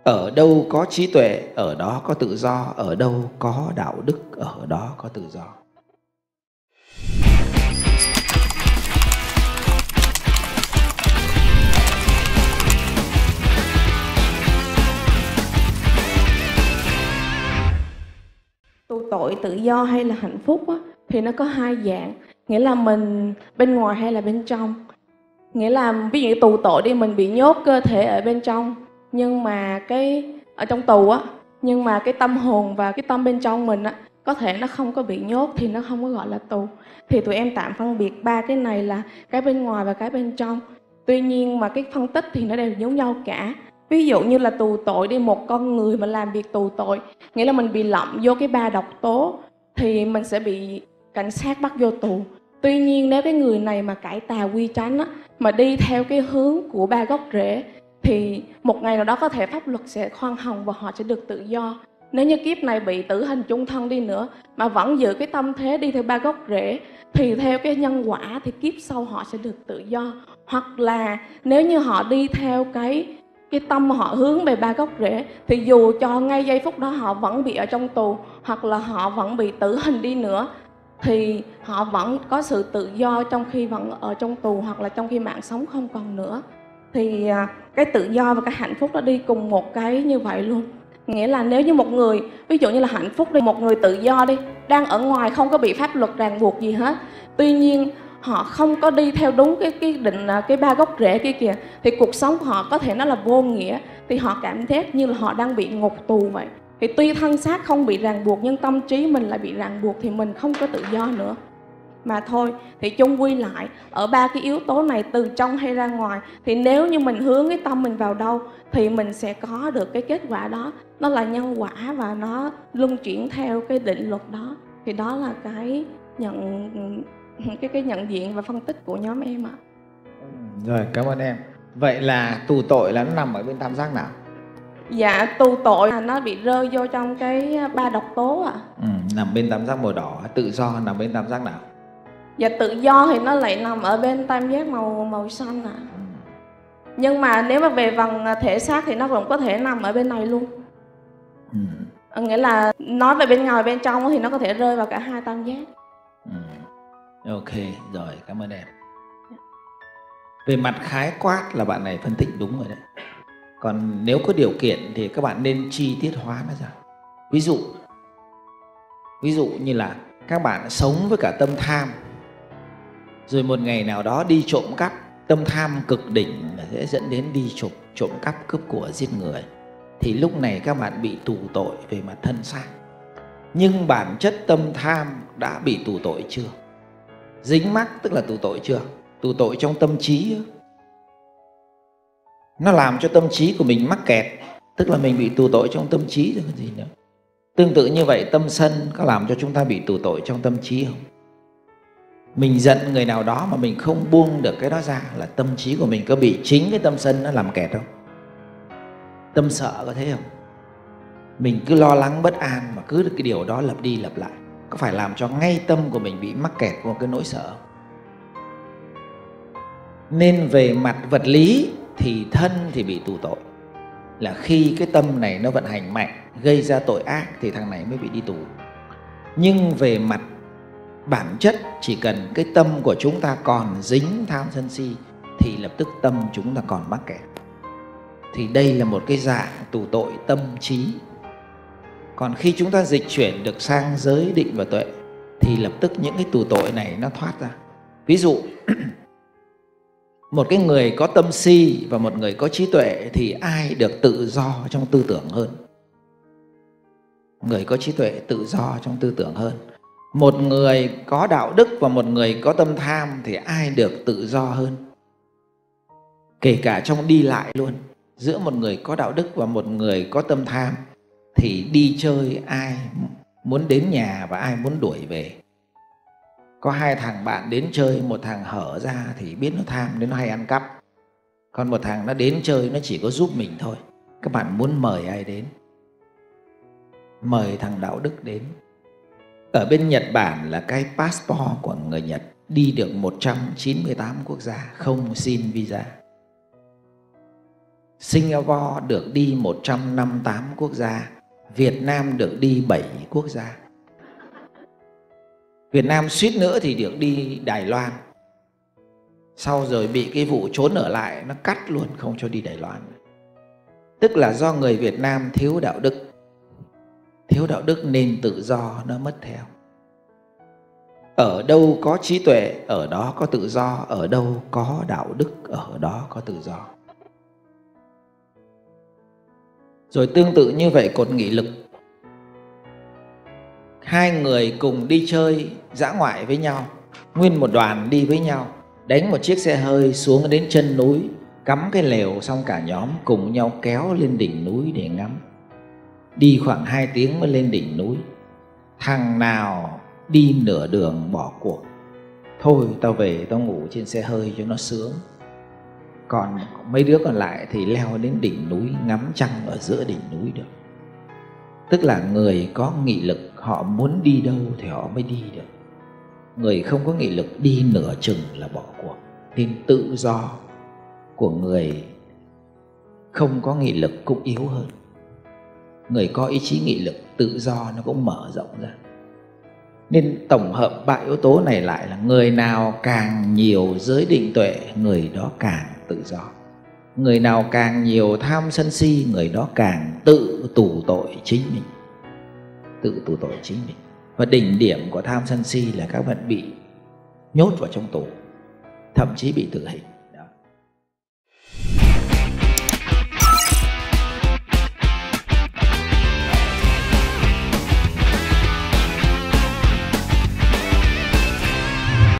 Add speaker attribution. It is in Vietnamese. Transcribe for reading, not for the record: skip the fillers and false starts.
Speaker 1: Ở đâu có trí tuệ, ở đó có tự do. Ở đâu có đạo đức, ở đó có tự do.
Speaker 2: Tu tội, tự do hay là hạnh phúc á, thì nó có hai dạng. Nghĩa là mình bên ngoài hay là bên trong. Nghĩa là ví dụ như tù tội đi, mình bị nhốt cơ thể ở bên trong, nhưng mà cái ở trong tù á, nhưng mà cái tâm hồn và cái tâm bên trong mình á, có thể nó không có bị nhốt thì nó không có gọi là tù. Thì tụi em tạm phân biệt ba cái này là cái bên ngoài và cái bên trong. Tuy nhiên mà cái phân tích thì nó đều giống nhau cả. Ví dụ như là tù tội đi, một con người mà làm việc tù tội, nghĩa là mình bị lậm vô cái ba độc tố, thì mình sẽ bị cảnh sát bắt vô tù. Tuy nhiên nếu cái người này mà cải tà quy chánh á, mà đi theo cái hướng của ba gốc rễ, thì một ngày nào đó có thể pháp luật sẽ khoan hồng và họ sẽ được tự do. Nếu như kiếp này bị tử hình chung thân đi nữa mà vẫn giữ cái tâm thế đi theo ba gốc rễ, thì theo cái nhân quả thì kiếp sau họ sẽ được tự do. Hoặc là nếu như họ đi theo cái tâm mà họ hướng về ba gốc rễ, thì dù cho ngay giây phút đó họ vẫn bị ở trong tù, hoặc là họ vẫn bị tử hình đi nữa, thì họ vẫn có sự tự do trong khi vẫn ở trong tù, hoặc là trong khi mạng sống không còn nữa. Thì cái tự do và cái hạnh phúc nó đi cùng một cái như vậy luôn. Nghĩa là nếu như một người, ví dụ như là hạnh phúc đi, một người tự do đi, đang ở ngoài không có bị pháp luật ràng buộc gì hết, tuy nhiên họ không có đi theo đúng cái ba gốc rễ kia kìa, thì cuộc sống của họ có thể nó là vô nghĩa, thì họ cảm giác như là họ đang bị ngục tù vậy. Thì tuy thân xác không bị ràng buộc nhưng tâm trí mình lại bị ràng buộc, thì mình không có tự do nữa. Mà thôi, thì chung quy lại, ở ba cái yếu tố này từ trong hay ra ngoài, thì nếu như mình hướng cái tâm mình vào đâu thì mình sẽ có được cái kết quả đó. Nó là nhân quả và nó luân chuyển theo cái định luật đó. Thì đó là cái nhận diện và phân tích của nhóm em ạ.
Speaker 1: Rồi, cảm ơn em. Vậy là tù tội là nó nằm ở bên tam giác nào?
Speaker 2: Dạ, tù tội là nó bị rơi vô trong cái ba độc tố ạ.
Speaker 1: Nằm bên tam giác màu đỏ. Tự do nằm bên tam giác nào?
Speaker 2: Dạ, tự do thì nó lại nằm ở bên tam giác màu xanh ạ. Nhưng mà nếu mà về phần thể xác thì nó cũng có thể nằm ở bên này luôn. Nghĩa là nói về bên ngoài bên trong thì nó có thể rơi vào cả hai tam giác.
Speaker 1: Ok, rồi, cảm ơn em. Về mặt khái quát là bạn này phân tích đúng rồi đấy. Còn nếu có điều kiện thì các bạn nên chi tiết hóa nó ra. Ví dụ như là các bạn sống với cả tâm tham, rồi một ngày nào đó đi trộm cắp. Tâm tham cực đỉnh sẽ dẫn đến đi trộm cắp, cướp của, giết người. Thì lúc này các bạn bị tù tội về mặt thân xác. Nhưng bản chất tâm tham đã bị tù tội chưa? Dính mắc tức là tù tội chưa? Tù tội trong tâm trí. Nó làm cho tâm trí của mình mắc kẹt, tức là mình bị tù tội trong tâm trí rồi còn gì nữa. Tương tự như vậy, tâm sân có làm cho chúng ta bị tù tội trong tâm trí không? Mình giận người nào đó mà mình không buông được cái đó ra là tâm trí của mình có bị chính cái tâm sân nó làm kẹt không? Tâm sợ có thế không? Mình cứ lo lắng bất an mà cứ cái điều đó lặp đi lặp lại, có phải làm cho ngay tâm của mình bị mắc kẹt vào cái nỗi sợ không? Nên về mặt vật lý thì thân thì bị tù tội là khi cái tâm này nó vận hành mạnh, gây ra tội ác thì thằng này mới bị đi tù. Nhưng về mặt bản chất, chỉ cần cái tâm của chúng ta còn dính tham sân si thì lập tức tâm chúng ta còn mắc kẹt. Thì đây là một cái dạng tù tội tâm trí. Còn khi chúng ta dịch chuyển được sang giới định và tuệ thì lập tức những cái tù tội này nó thoát ra. Ví dụ một cái người có tâm si và một người có trí tuệ thì ai được tự do trong tư tưởng hơn? Người có trí tuệ tự do trong tư tưởng hơn. Một người có đạo đức và một người có tâm tham thì ai được tự do hơn? Kể cả trong đi lại luôn, giữa một người có đạo đức và một người có tâm tham thì đi chơi ai muốn đến nhà và ai muốn đuổi về? Có hai thằng bạn đến chơi, một thằng hở ra thì biết nó tham nên nó hay ăn cắp. Còn một thằng nó đến chơi nó chỉ có giúp mình thôi. Các bạn muốn mời ai đến? Mời thằng đạo đức đến. Ở bên Nhật Bản là cái passport của người Nhật đi được 198 quốc gia không xin visa. Singapore được đi 158 quốc gia, Việt Nam được đi 7 quốc gia. Việt Nam suýt nữa thì được đi Đài Loan. Sau rồi bị cái vụ trốn ở lại nó cắt luôn, không cho đi Đài Loan. Tức là do người Việt Nam thiếu đạo đức. Thiếu đạo đức nên tự do nó mất theo. Ở đâu có trí tuệ, ở đó có tự do. Ở đâu có đạo đức, ở đó có tự do. Rồi tương tự như vậy, cột nghị lực. Hai người cùng đi chơi dã ngoại với nhau, nguyên một đoàn đi với nhau, đánh một chiếc xe hơi xuống đến chân núi, cắm cái lều, xong cả nhóm cùng nhau kéo lên đỉnh núi để ngắm. Đi khoảng 2 tiếng mới lên đỉnh núi. Thằng nào đi nửa đường bỏ cuộc, thôi tao về tao ngủ trên xe hơi cho nó sướng. Còn mấy đứa còn lại thì leo đến đỉnh núi ngắm trăng ở giữa đỉnh núi được. Tức là người có nghị lực, họ muốn đi đâu thì họ mới đi được. Người không có nghị lực đi nửa chừng là bỏ cuộc. Nên tự do của người không có nghị lực cũng yếu hơn. Người có ý chí nghị lực, tự do nó cũng mở rộng ra. Nên tổng hợp 3 yếu tố này lại là người nào càng nhiều giới định tuệ, người đó càng tự do. Người nào càng nhiều tham sân si, người đó càng tự tù tội chính mình. Tự tù tội chính mình. Và đỉnh điểm của tham sân si là các bạn bị nhốt vào trong tù, thậm chí bị tử hình.